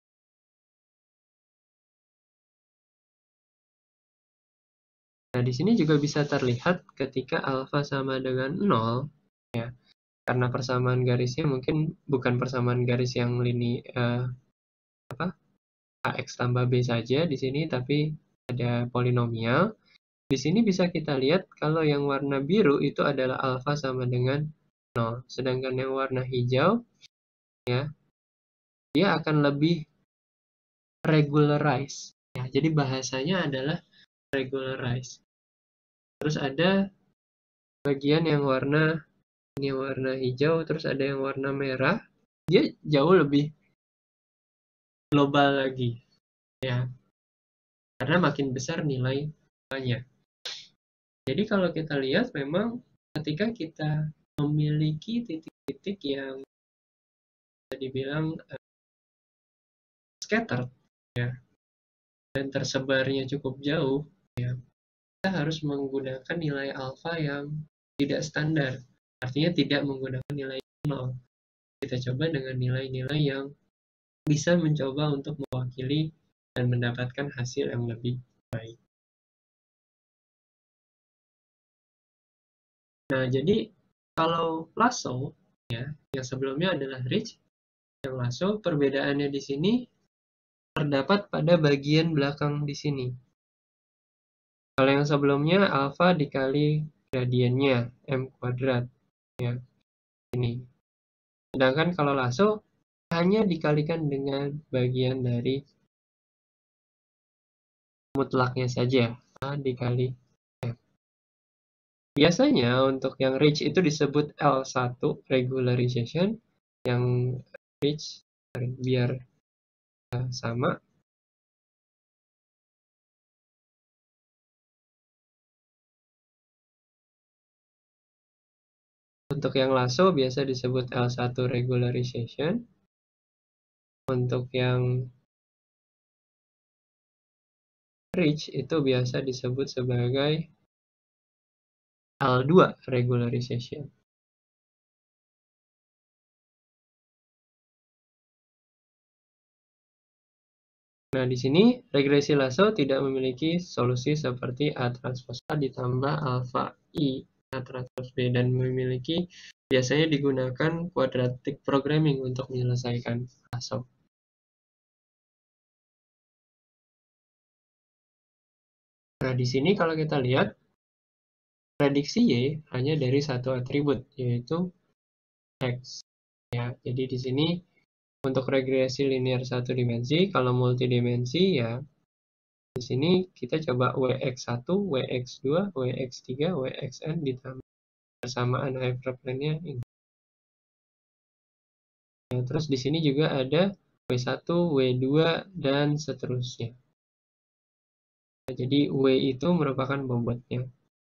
Nah, di sini juga bisa terlihat ketika alfa sama dengan nol, ya, karena persamaan garisnya mungkin bukan persamaan garis yang lini uh, apa ax tambah b saja di sini, tapi ada polinomial. Di sini bisa kita lihat kalau yang warna biru itu adalah alfa sama dengan nol, sedangkan yang warna hijau, ya, dia akan lebih regularize. Ya, jadi bahasanya adalah regularize. Terus ada bagian yang warna ini warna hijau, terus ada yang warna merah, dia jauh lebih global lagi, ya, karena makin besar nilainya. Jadi kalau kita lihat memang ketika kita memiliki titik-titik yang bisa dibilang uh, scattered, ya, dan tersebarnya cukup jauh, ya, kita harus menggunakan nilai alfa yang tidak standar, artinya tidak menggunakan nilai nol. Kita coba dengan nilai-nilai yang bisa mencoba untuk mewakili dan mendapatkan hasil yang lebih baik. Nah, jadi kalau lasso, ya, yang sebelumnya adalah ridge, yang lasso perbedaannya di sini terdapat pada bagian belakang di sini. Kalau yang sebelumnya alfa dikali gradiennya m kuadrat, ya, ini. Sedangkan kalau lasso hanya dikalikan dengan bagian dari mutlaknya saja, A dikali M. Biasanya untuk yang ridge itu disebut L satu regularization, yang ridge biar uh, sama. Untuk yang lasso biasa disebut L satu regularization. Untuk yang ridge itu biasa disebut sebagai L dua regularization. Nah, di sini regresi lasso tidak memiliki solusi seperti A transpose A ditambah alfa I A transpose B, dan memiliki biasanya digunakan quadratic programming untuk menyelesaikan lasso. Nah, di sini kalau kita lihat prediksi Y hanya dari satu atribut, yaitu X. Ya, jadi di sini untuk regresi linear satu dimensi, kalau multidimensi ya di sini kita coba W X satu, W X dua, W X tiga, W X N ditambah persamaan hyperplane-nya ini. Ya, terus di sini juga ada W satu, W dua, dan seterusnya. Nah, jadi W itu merupakan bobotnya.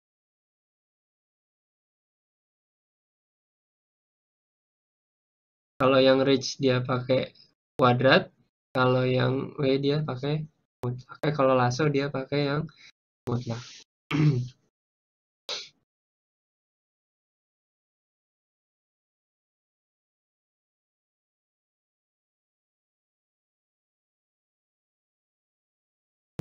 Kalau yang ridge dia pakai kuadrat, kalau yang W dia pakai mutlak. Eh, kalau lasso dia pakai yang mutlak.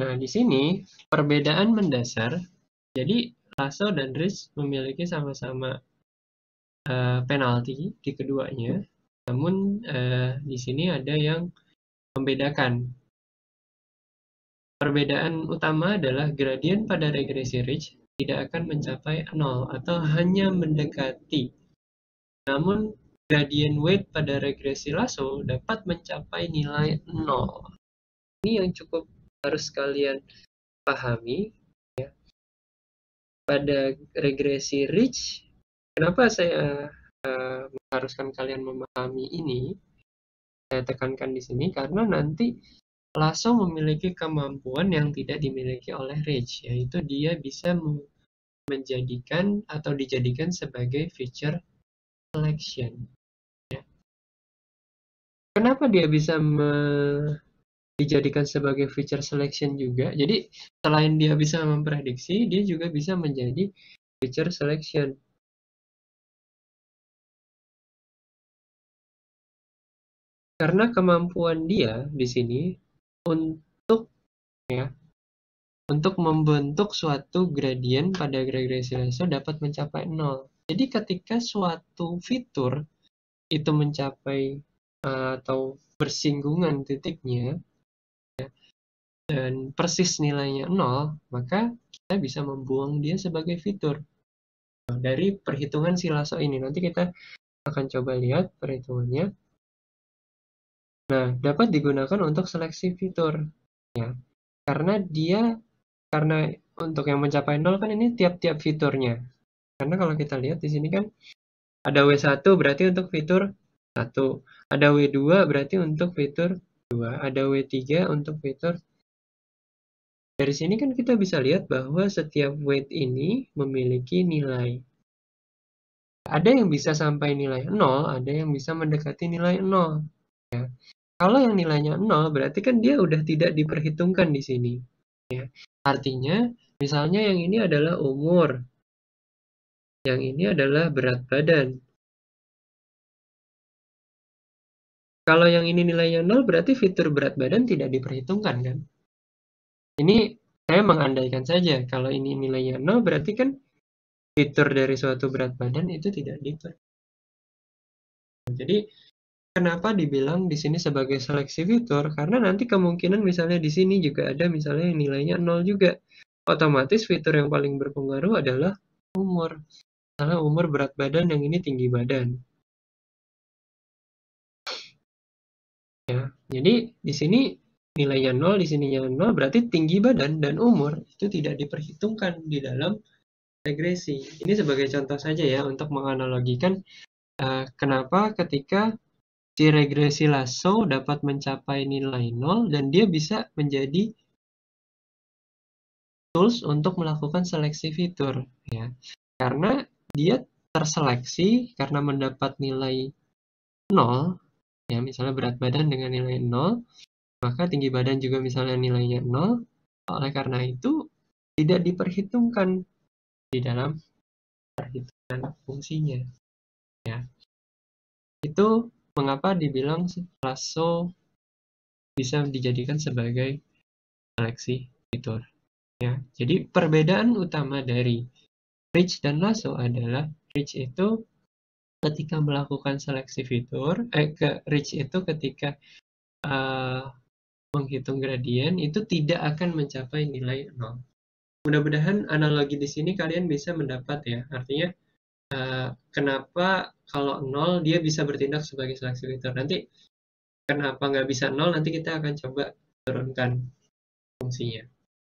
Nah, di sini perbedaan mendasar. Jadi lasso dan ridge memiliki sama-sama uh, penalti di keduanya. Namun uh, di sini ada yang membedakan. Perbedaan utama adalah gradien pada regresi ridge tidak akan mencapai nol atau hanya mendekati. Namun gradien weight pada regresi lasso dapat mencapai nilai nol. Ini yang cukup harus kalian pahami ya. Pada regresi ridge, kenapa saya uh, mengharuskan kalian memahami ini? Saya tekankan di sini karena nanti lasso memiliki kemampuan yang tidak dimiliki oleh ridge, yaitu dia bisa menjadikan atau dijadikan sebagai feature selection. Ya. Kenapa dia bisa me dijadikan sebagai feature selection juga? Jadi selain dia bisa memprediksi, dia juga bisa menjadi feature selection. Karena kemampuan dia di sini untuk ya untuk membentuk suatu gradien pada regresi lasso dapat mencapai nol. Jadi ketika suatu fitur itu mencapai uh, atau bersinggungan titiknya ya, dan persis nilainya nol, maka kita bisa membuang dia sebagai fitur. Nah, dari perhitungan si lasso ini, nanti kita akan coba lihat perhitungannya. Nah, dapat digunakan untuk seleksi fitur, ya, karena dia, karena untuk yang mencapai nol kan ini tiap-tiap fiturnya. Karena kalau kita lihat di sini kan ada W satu berarti untuk fitur satu, ada W dua berarti untuk fitur dua, ada W tiga untuk fitur. Dari sini kan kita bisa lihat bahwa setiap weight ini memiliki nilai. Ada yang bisa sampai nilai nol, ada yang bisa mendekati nilai nol. Ya. Kalau yang nilainya nol, berarti kan dia udah tidak diperhitungkan di sini. Ya. Artinya, misalnya yang ini adalah umur, yang ini adalah berat badan. Kalau yang ini nilainya nol, berarti fitur berat badan tidak diperhitungkan, kan? Ini saya mengandaikan saja, kalau ini nilainya nol, berarti kan fitur dari suatu berat badan itu tidak diperhitungkan. Jadi, kenapa dibilang di sini sebagai seleksi fitur? Karena nanti kemungkinan misalnya di sini juga ada misalnya yang nilainya nol juga. Otomatis fitur yang paling berpengaruh adalah umur. Misalnya umur, berat badan, yang ini tinggi badan. Ya, jadi di sini nilainya nol, di sininya nol, berarti tinggi badan dan umur itu tidak diperhitungkan di dalam regresi. Ini sebagai contoh saja ya untuk menganalogikan uh, kenapa ketika si regresi lasso dapat mencapai nilai nol dan dia bisa menjadi tools untuk melakukan seleksi fitur ya. Karena dia terseleksi karena mendapat nilai nol ya, misalnya berat badan dengan nilai nol, maka tinggi badan juga misalnya nilainya nol. Oleh karena itu tidak diperhitungkan di dalam perhitungan fungsinya ya. Itu mengapa dibilang lasso bisa dijadikan sebagai seleksi fitur ya. Jadi perbedaan utama dari ridge dan lasso adalah ridge itu ketika melakukan seleksi fitur, eh ke ridge itu ketika uh, menghitung gradien itu tidak akan mencapai nilai nol. Mudah-mudahan analogi di sini kalian bisa mendapat ya. Artinya uh, kenapa kalau nol dia bisa bertindak sebagai seleksi fitur. Nanti kenapa nggak bisa nol, nanti kita akan coba turunkan fungsinya.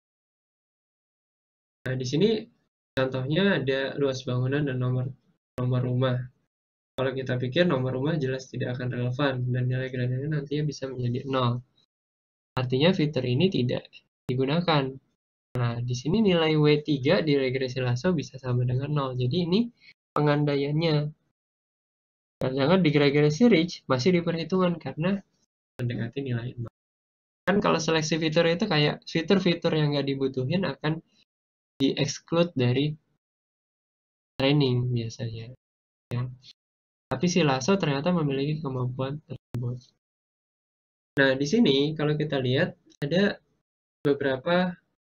Nah, di sini contohnya ada luas bangunan dan nomor nomor rumah. Kalau kita pikir nomor rumah jelas tidak akan relevan dan nilai gradiennya nantinya bisa menjadi nol. Artinya fitur ini tidak digunakan. Nah, di sini nilai W tiga di regresi lasso bisa sama dengan nol. Jadi ini pengandaiannya. Jangan di regresi ridge masih diperhitungkan karena mendekati nilai nol. Kan kalau seleksi fitur itu kayak fitur-fitur yang nggak dibutuhin akan di-exclude dari training biasanya. Ya. Tapi si lasso ternyata memiliki kemampuan tersebut. Nah, di sini kalau kita lihat ada beberapa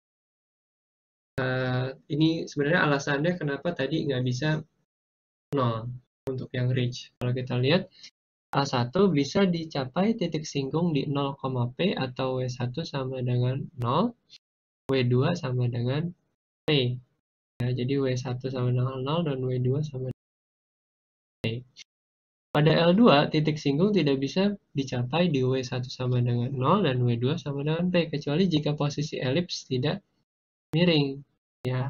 uh, ini sebenarnya alasannya kenapa tadi nggak bisa nol untuk yang reach. Kalau kita lihat A satu bisa dicapai titik singgung di nol, P atau W satu sama dengan nol, W dua sama dengan P. Ya, jadi W satu sama dengan nol dan W dua sama dengan P. Pada L dua, titik singgung tidak bisa dicapai di W satu sama dengan nol dan W dua sama dengan P, kecuali jika posisi elips tidak miring. Ya.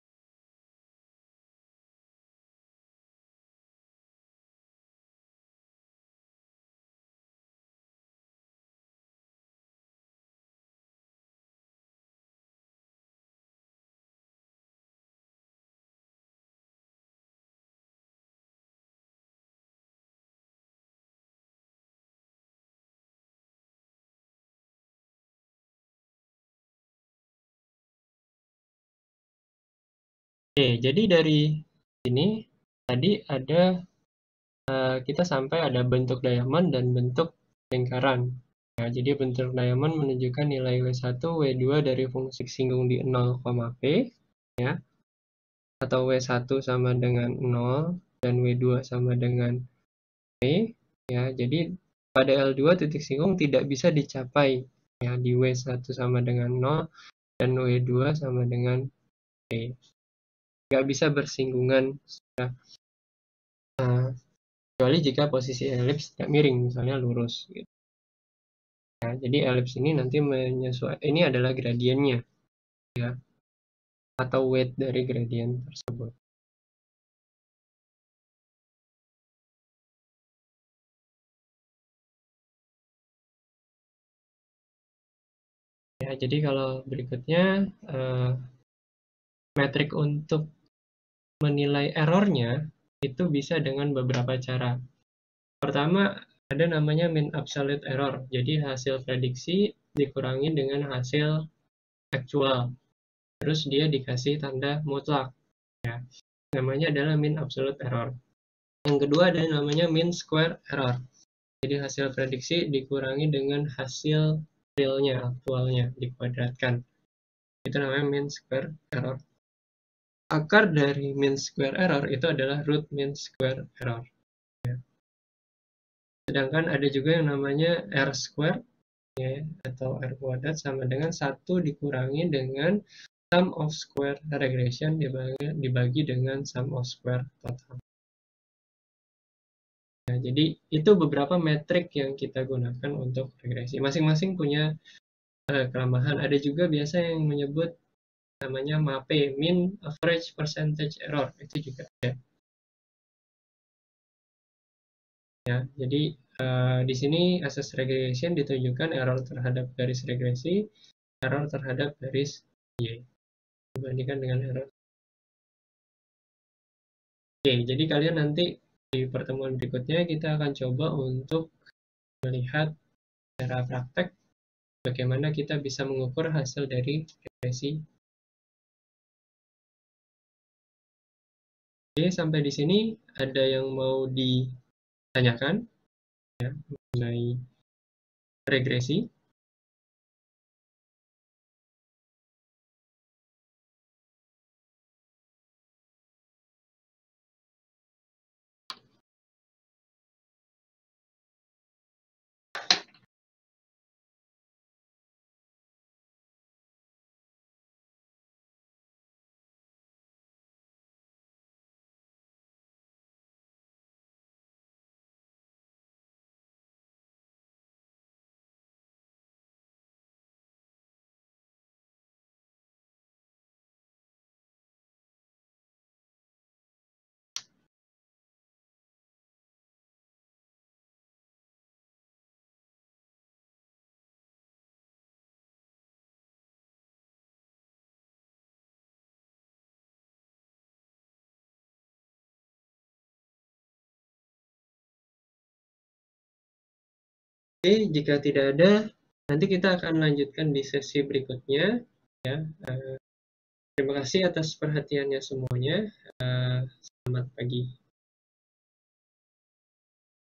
Oke, jadi dari sini tadi ada uh, kita sampai ada bentuk diamond dan bentuk lingkaran. Ya, jadi bentuk diamond menunjukkan nilai W satu, W dua dari fungsi singgung di nol, P, ya, atau W satu sama dengan nol dan W dua sama dengan P, ya. Jadi pada L dua titik singgung tidak bisa dicapai, ya, di W satu sama dengan nol dan W dua sama dengan P. Nggak bisa bersinggungan secara, uh, kecuali jika posisi elips tidak miring, misalnya lurus, gitu. Ya, jadi elips ini nanti menyesuaikan, ini adalah gradiennya, ya, atau weight dari gradien tersebut. Ya, jadi kalau berikutnya, uh, metrik untuk menilai errornya itu bisa dengan beberapa cara. Pertama, ada namanya mean absolute error. Jadi hasil prediksi dikurangi dengan hasil aktual. Terus dia dikasih tanda mutlak. Ya. Namanya adalah mean absolute error. Yang kedua ada namanya mean square error. Jadi hasil prediksi dikurangi dengan hasil realnya, aktualnya, dikuadratkan. Itu namanya mean square error. Akar dari mean square error itu adalah root mean square error. Ya. Sedangkan ada juga yang namanya R square, ya, atau R kuadrat sama dengan satu dikurangi dengan sum of square regression dibagi, dibagi dengan sum of square total. Nah, jadi itu beberapa metrik yang kita gunakan untuk regresi. Masing-masing punya uh, kelemahan. Ada juga biasa yang menyebut namanya M A P, mean average percentage error, itu juga ada. Ya, jadi uh, di sini asas regression ditunjukkan error terhadap garis regresi, error terhadap garis Y dibandingkan dengan error. Oke, jadi kalian nanti di pertemuan berikutnya kita akan coba untuk melihat secara praktek bagaimana kita bisa mengukur hasil dari regresi. Oke, sampai di sini ada yang mau ditanyakan, ya, mengenai regresi? Oke, jika tidak ada, nanti kita akan lanjutkan di sesi berikutnya. Ya, uh, terima kasih atas perhatiannya semuanya. Uh, selamat pagi.